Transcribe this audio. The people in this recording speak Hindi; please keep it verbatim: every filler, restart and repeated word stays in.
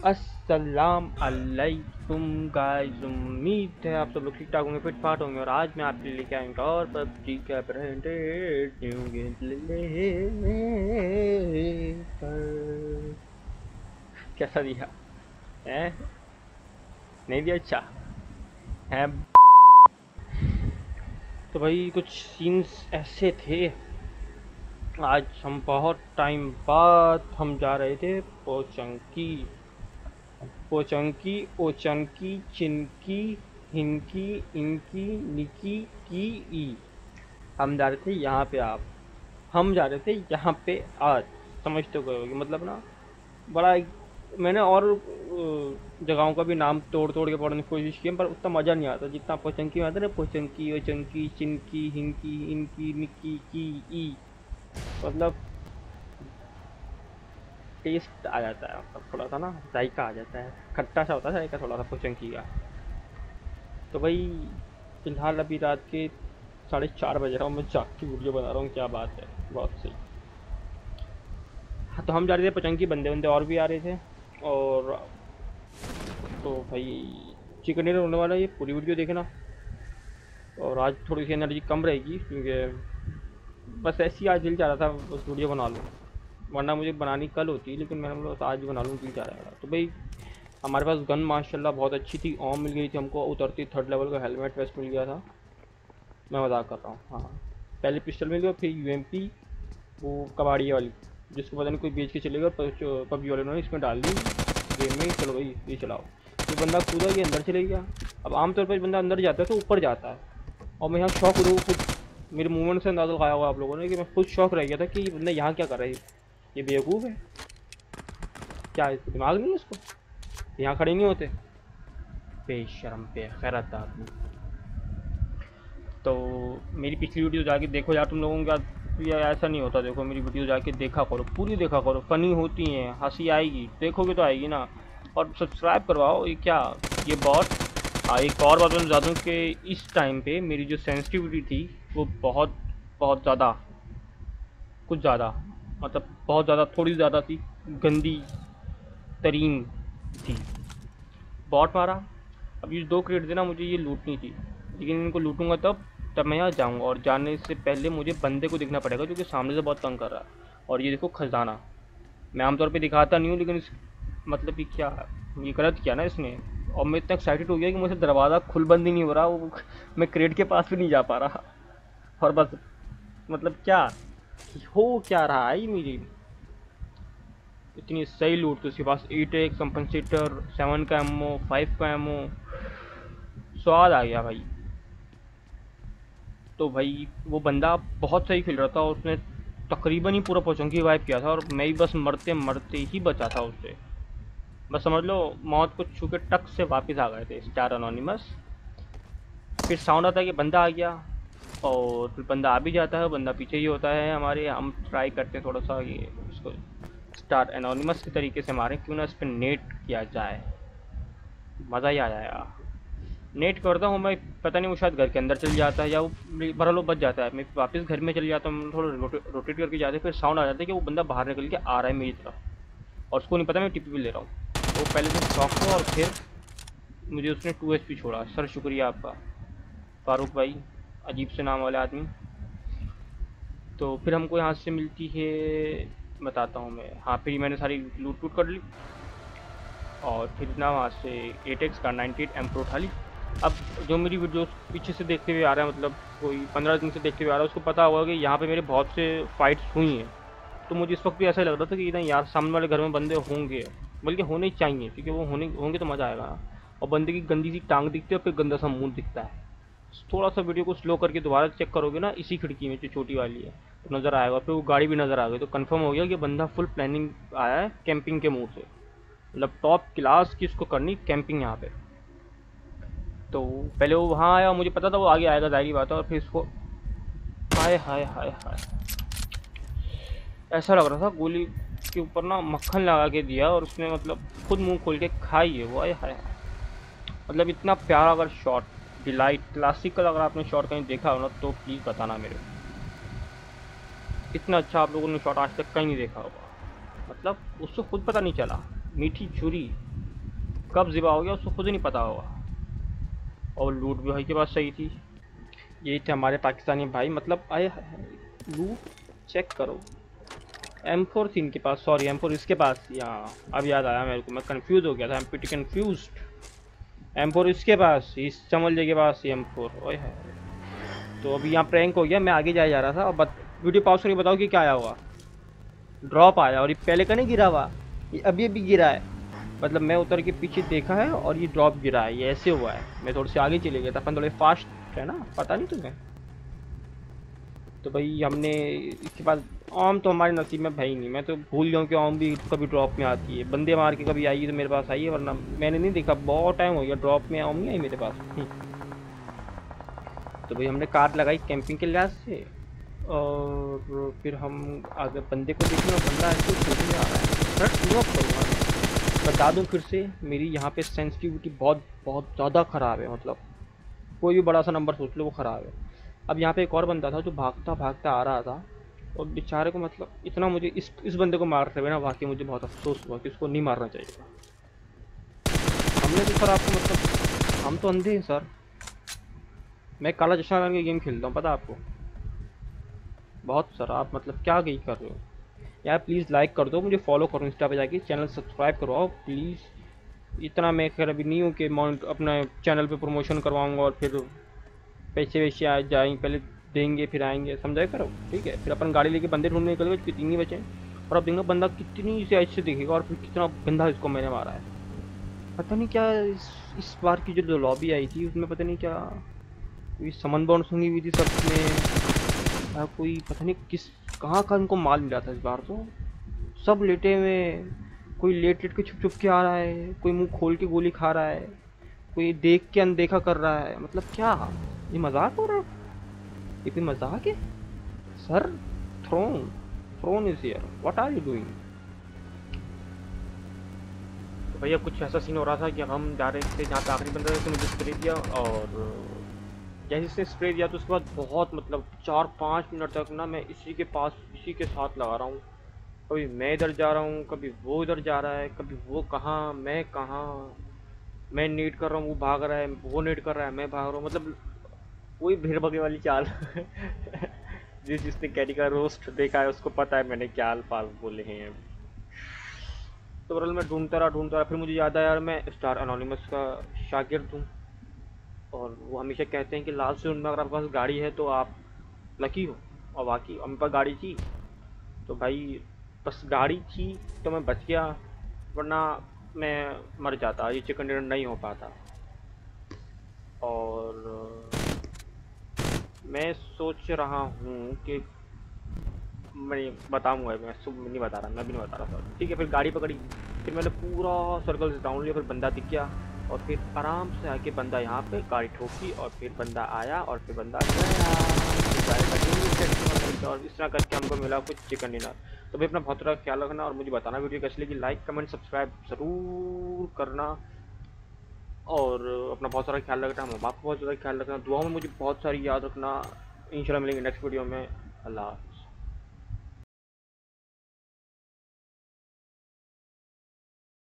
अस्सलाम अलैकुम गाइस, उम्मीद है आप सब लोग ठीक ठाक होंगे, फिट फाट होंगे। और आज मैं आपके लिए लेके आऊँगा और पबजी का ब्रांडेड न्यू गेम प्ले पर। कैसा दिया है? नहीं दिया? अच्छा है। तो भाई कुछ सीन्स ऐसे थे। आज हम बहुत टाइम बाद हम जा रहे थे पोचंकी। पोचंकी, ओचंकी, चिनकी, हिनकी, इनकी, निकी, की, ई। हम जा रहे थे यहाँ पे। आप हम जा रहे थे यहाँ पे आज। समझ तो गए होगे मतलब ना। बड़ा एक- मैंने और अ, जगहों का भी नाम तोड़ तोड़ के पढ़ने की कोशिश की, पर उतना मज़ा नहीं आता जितना पोचंकी में आता है ना। पोचंकी, ओचंकी, चिनकी, हिनकी, इनकी, निकी, की, ई। मतलब टेस्ट आ जाता है, मतलब थोड़ा सा ना जायका आ जाता है, खट्टा सा होता है जायका थोड़ा सा पोचंकी का। तो भाई फिलहाल अभी रात के साढ़े चार बज रहा हूँ, मैं जाग की वीडियो बना रहा हूँ। क्या बात है, बहुत सही। हाँ, तो हम जा रहे थे पचंकी, बंदे बंदे और भी आ रहे थे। और तो भाई चिकन डिनर होने वाला है, ये पूरी वीडियो देखना। और आज थोड़ी सी एनर्जी कम रहेगी क्योंकि बस ऐसे ही आज दिल चाह रहा था बस वीडियो बना लूँ, वरना मुझे बनानी कल होती, लेकिन मैंने बोला आज बना लूँ, दिल चाह रहा था। तो भाई हमारे पास गन माशाल्लाह बहुत अच्छी थी, ओम मिल गई थी हमको, उतरती थर्ड लेवल का हेलमेट वेस्ट मिल गया था। मैं मजाक कर रहा हूँ, हाँ। पहले पिस्टल मिल गया, फिर यूएमपी, वो कबाड़ी वाली, जिसको पता नहीं कोई बेच के चलेगा, पबजी वाले ने इसमें डाल दी गेम में। चलो भाई ये चलाओ। ये बंदा कूदा, ये अंदर चले गया। अब आमतौर पर बंदा अंदर जाता है तो ऊपर जाता है, और मैं यहाँ शौक हो खुद, मेरे मूवमेंट से अंदाजा लगाया हुआ आप लोगों ने कि मैं खुद शौक रह गया था कि ये बंदा यहाँ क्या कर रहा है, ये बेवकूफ़ है क्या, इसको दिमाग नहीं है इसको, यहाँ खड़े नहीं होते। बेशरम बेगैरत आदमी। तो मेरी पिछली वीडियो जाके देखो यार, तुम लोगों का यार ऐसा नहीं होता। देखो मेरी वीडियो जाके देखा करो, पूरी देखा करो, फ़नी होती हैं, हंसी आएगी, देखोगे तो आएगी ना। और सब्सक्राइब करवाओ। ये क्या, ये बॉट। हाँ, एक और बात मैं बता दूँ कि इस टाइम पे मेरी जो सेंसिटिविटी थी वो बहुत बहुत ज़्यादा, कुछ ज़्यादा, मतलब बहुत ज़्यादा, थोड़ी ज़्यादा थी, गंदी तरीन थी। बॉट मारा। अब ये दो क्रेट देना, मुझे ये लूटनी थी, लेकिन इनको लूटूंगा तब तब मैं यहाँ जाऊँगा। और जाने से पहले मुझे बंदे को देखना पड़ेगा जो कि सामने से बहुत तंग कर रहा है। और ये देखो खजाना, मैं आमतौर पे दिखाता नहीं हूँ, लेकिन इस मतलब कि क्या, ये गलत किया ना इसने। और मैं इतना एक्साइटेड हो गया कि मुझसे दरवाज़ा खुल बंद ही नहीं हो रहा, वो मैं क्रेट के पास भी नहीं जा पा रहा। और बस मतलब क्या हो क्या रहा है मेरी, इतनी सही लूट तो उसके पास एट एक्स कंपनसेटर, सेवन का एमओ, फाइव का एमओ, स्वाद आ गया भाई। तो भाई वो बंदा बहुत सही खेल रहा था, और उसने तकरीबन ही पूरा पोचंकी वाइप किया था, और मैं ही बस मरते मरते ही बचा था उससे। बस समझ लो मौत को छू के टक से वापस आ गए थे स्टार एनोनिमस। फिर साउंड आता है कि बंदा आ गया, और फिर बंदा आ भी जाता है, बंदा पीछे ही होता है हमारे। हम ट्राई करते हैं थोड़ा सा ये उसको स्टार एनोनिमस के तरीके से मारें, क्यों ना इस पर नेट किया जाए, मज़ा ही आ जाएगा। नेट करता हूँ मैं, पता नहीं वो शायद घर के अंदर चल जाता है, या वो बरल वो बच जाता है। मैं वापस घर में चल जाता हूँ, थोड़ा रोटेट करके जाते हैं, फिर साउंड आ जाता है कि वो बंदा बाहर निकल के आ रहा है मेरी तरफ, और उसको नहीं पता मैं टिपी भी ले रहा हूँ। वो पहले दिन शौक हुआ, और फिर मुझे उसने टू एच पी छोड़ा। सर शुक्रिया आपका फारूक भाई, अजीब से नाम वाले आदमी। तो फिर हमको यहाँ से मिलती है, बताता हूँ मैं। हाँ, फिर मैंने सारी लूट लूट कर ली, और फिर ना वहाँ से एट एक्स का नाइन्टी एट एम प्रो उठा ली। अब जो मेरी वीडियोस पीछे से देखते हुए आ रहा है, मतलब कोई पंद्रह दिन से देखते हुए आ रहा है, उसको पता होगा कि यहाँ पे मेरे बहुत से फाइट्स हुई हैं। तो मुझे इस वक्त भी ऐसा लग रहा था कि नहीं यार, सामने वाले घर में बंदे होंगे, बल्कि होने ही चाहिए, क्योंकि वो होने होंगे तो मज़ा आएगा। और बंदे की गंदी सी टांग दिखती है, और फिर गंदा सा मुंह दिखता है। थोड़ा सा वीडियो को स्लो करके दोबारा चेक करोगे ना, इसी खिड़की में जो छोटी वाली है, तो नज़र आएगा। फिर वो गाड़ी भी नज़र आ गई, तो कंफर्म हो गया कि बंदा फुल प्लानिंग आया है कैंपिंग के मूड से, मतलब टॉप क्लास की उसको करनी कैंपिंग यहाँ पे। तो पहले वो वहाँ आया, मुझे पता था वो आगे आएगा, जाहिर बात है। और फिर इसको हाय हाय हाय हाय, ऐसा लग रहा था गोली के ऊपर ना मक्खन लगा के दिया, और उसने मतलब खुद मुंह खोल के खाई है वो। हाय हाय, मतलब इतना प्यारा अगर शॉट, डिलाइट क्लासिकल, अगर आपने शॉट कहीं देखा हो ना तो प्लीज़ बताना मेरे को। इतना अच्छा आप लोगों ने शॉट आज तक कहीं नहीं देखा होगा, मतलब उससे खुद पता नहीं चला। मीठी छुरी, कब ज़िबा हो गया उसको खुद ही नहीं पता होगा। और लूट भी भाई के पास सही थी। यही थे हमारे पाकिस्तानी भाई, मतलब आए लूट चेक करो। एम फोर थी इनके पास, सॉरी एम फोर इसके पास थी। हाँ अब याद आया मेरे को, मैं कंफ्यूज हो गया था, M P T confuse. M four इसके पास, इस चमल के पास एम फोर। ओए है। तो अभी यहाँ प्रैंक हो गया, मैं आगे जाए जा रहा था। अब वीडियो पॉज करके बताओ कि क्या आया हुआ। ड्रॉप आया, और ये पहले का नहीं गिरा हुआ, ये अभी अभी गिरा है। मतलब मैं उतर के पीछे देखा है और ये ड्रॉप गिरा है, ये ऐसे हुआ है। मैं थोड़े से आगे चले गया था, अपन थोड़े फास्ट है ना, पता नहीं तुम्हें। तो भाई हमने इसके बाद आम तो हमारे नसीब में भाई नहीं, मैं तो भूल जाऊँ कि आम भी कभी ड्रॉप में आती है। बंदे मार के कभी आई तो मेरे पास आई है, वरना मैंने नहीं देखा, बहुत टाइम हो गया ड्रॉप में आम नहीं आई मेरे पास। तो भाई हमने कार लगाई कैंपिंग के लिहाज से, और फिर हम आगे बंदे को देखने, बंदा ऐसे खेलने आ रहा है। फ्रंट मूव करूँगा। बता दूँ फिर से, मेरी यहाँ पे सेंसिटिविटी बहुत बहुत ज़्यादा ख़राब है। मतलब कोई भी बड़ा सा नंबर सोच लो वो ख़राब है। अब यहाँ पे एक और बंदा था जो भागता भागता आ रहा था, और बेचारे को मतलब इतना, मुझे इस इस बंदे को मारते हुए ना वाकई मुझे बहुत अफसोस हुआ कि उसको नहीं मारना चाहिए था। हमने तो सर आपको, मतलब हम तो अंधे हैं सर। मैं काला चश्मा पहन के गेम खेलता हूँ, पता आपको। बहुत सर आप मतलब क्या गई कर रहे हो यार। प्लीज़ लाइक कर दो, मुझे फॉलो करो इंस्टा पे जाके, चैनल सब्सक्राइब करवाओ प्लीज़। इतना मैं खैर अभी नहीं हूँ कि माउंट अपना चैनल पे प्रमोशन करवाऊँगा और फिर पैसे वैसे आ जाएंगे, पहले देंगे फिर आएंगे, समझाए करो ठीक है। फिर अपन गाड़ी लेके बंदे ढूंढने निकल गए, कितनी बचे। और अब देखना बंदा कितनी से ऐसे देखेगा, और फिर कितना गंदा इसको मैंने मारा है। पता नहीं क्या इस, इस बार की जो लॉबी आई थी उसमें पता नहीं क्या कोई समन बाउंड सुनी हुई थी सबने, या कोई पता नहीं किस कहाँ का इनको माल मिला था इस बार। तो सब लेटे हुए, कोई लेट लेट के छुप छुप के आ रहा है, कोई मुंह खोल के गोली खा रहा है, कोई देख के अनदेखा कर रहा है। मतलब क्या ये मजाक हो रहा है, ये कोई मजाक है sir. Throne throne is here, what are you doing. तो भैया कुछ ऐसा सीन हो रहा था कि हम जा रहे थे जहाँ पे आखिरी बंदा था, तो मुझे स्प्रे दिया, और जैसे इसने स्प्रे दिया तो उसके बाद बहुत मतलब चार पाँच मिनट तक ना मैं इसी के पास इसी के साथ लगा रहा हूँ। कभी मैं इधर जा रहा हूँ, कभी वो इधर जा रहा है, कभी वो कहाँ मैं कहाँ। मैं नीट कर रहा हूँ, वो भाग रहा है, वो नीट कर रहा है, मैं भाग रहा हूँ। मतलब वही भेड़ बगे वाली चाल। जिस जिसने कैरी का रोस्ट देखा है उसको पता है मैंने क्या अल्फाज बोले हैं। तो बरल मैं ढूंढता रहा ढूंढता रहा, फिर मुझे याद आया यार मैं स्टार एनोनिमस का शागिर्द हूँ, और वो हमेशा कहते हैं कि लास्ट जोन में अगर आपके पास गाड़ी है तो आप लकी हो। और वाकई मेरे पास गाड़ी थी, तो भाई बस गाड़ी थी तो मैं बच गया, वरना मैं मर जाता, ये चिकन डिनर नहीं हो पाता। और मैं सोच रहा हूँ कि मैं बताऊँगा, मैं सुबह नहीं बता रहा, मैं भी नहीं बता रहा था ठीक है। फिर गाड़ी पकड़ी, फिर मैंने पूरा सर्कल से राउंड लिया, फिर बंदा दिख गया, और फिर आराम से आके बंदा यहाँ पे गाड़ी ठोकी, और फिर बंदा आया, और फिर बंदा गया, और इस तरह करके हमको मिला कुछ चिकन डिनर। तो भाई अपना बहुत सारा ख्याल रखना, और मुझे बताना वीडियो कैसी लगी, लाइक कमेंट सब्सक्राइब ज़रूर करना, और अपना बहुत सारा ख्याल रखना। हम आपको बहुत ज़्यादा ख्याल रखना, दुआओं में मुझे बहुत सारी याद रखना। इंशाल्लाह मिलेंगे नेक्स्ट वीडियो में। अल्लाह।